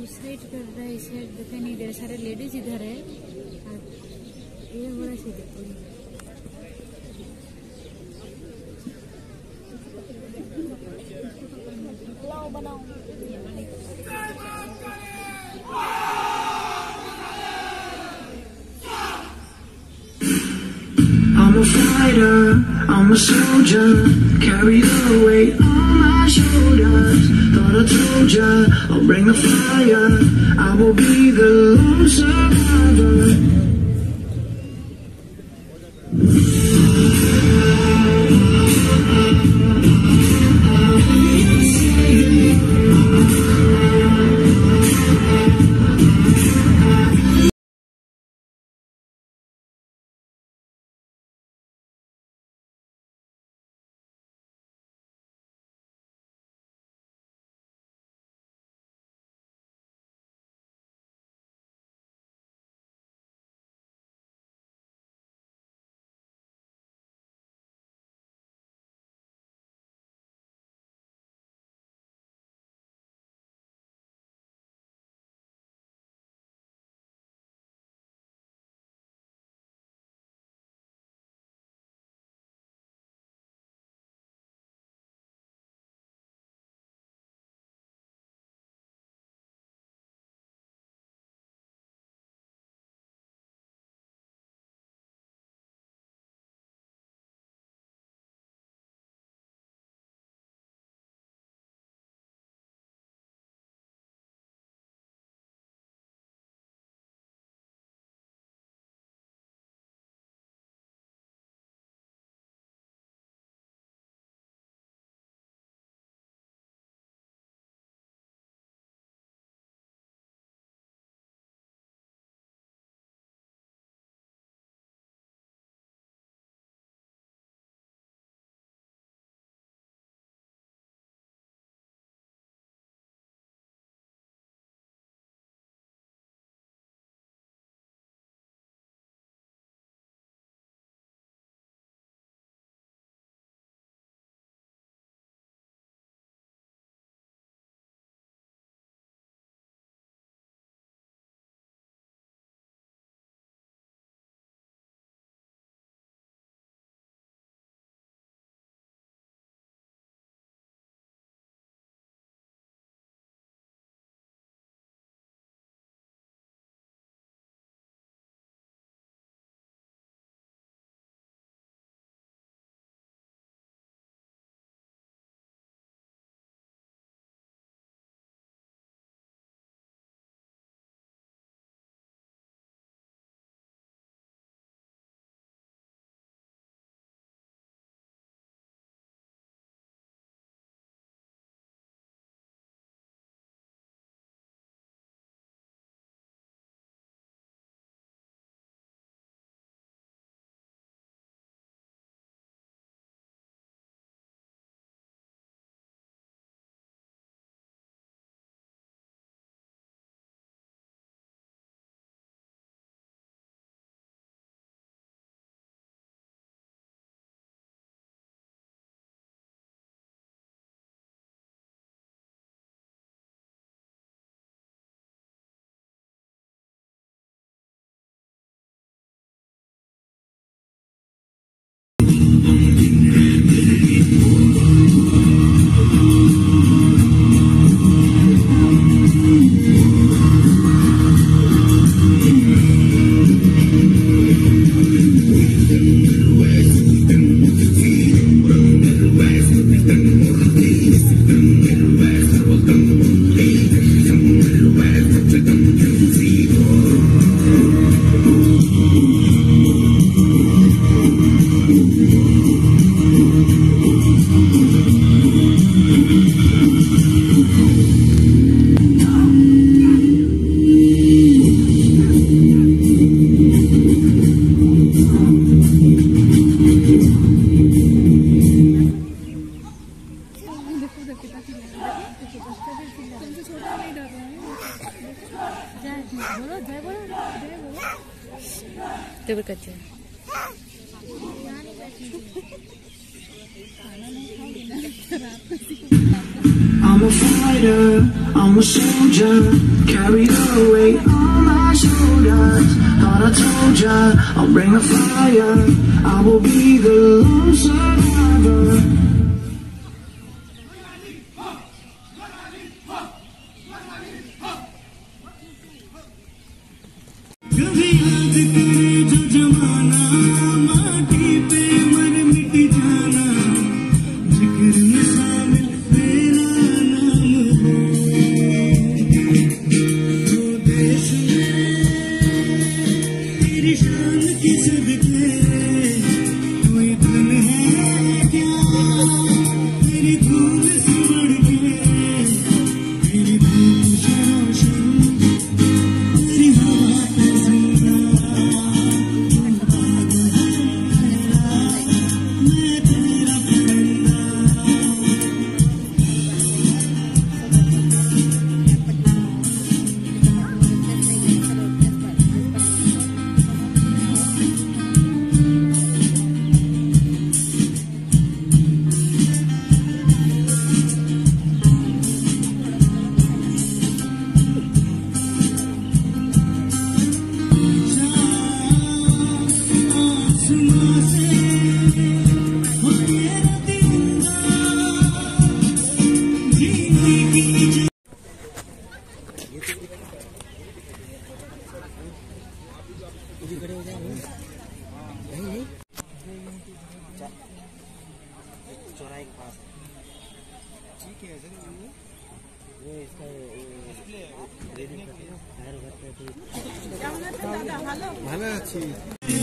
Suicide कर रहा है, इसे दिखाई नहीं दे रहा, सारे लेडीज इधर है और ये बड़ा सी देखो बनाओ I'm a fighter, I'm a soldier, carry the weight on my shoulders. Thought I told ya, I'll bring the fire, I will be the lone survivor. तेरे कच्चे I'm a fighter, I'm a soldier, carry the weight on my shoulders. Thought I told ya, I'll bring the fire, I will be the lone survivor. कभी याद करे जो जमाना, माटी पे मर मिट जाना, जिक्र में शामिल मेरा नाम हो। तो देश में तेरी शान की सदके कोई धन है क्या, तेरी धूल से बढ़ के, तेरी धूप से रोशन, तेरी हवा पे जिंदा, मैं तेरा परिंदा। आसमां से हो तेरा तिरंगा, जीने की चौराहे के पास ठीक है सर। वो इसका रेडी कर टायर भरते हैं। भालो अच्छी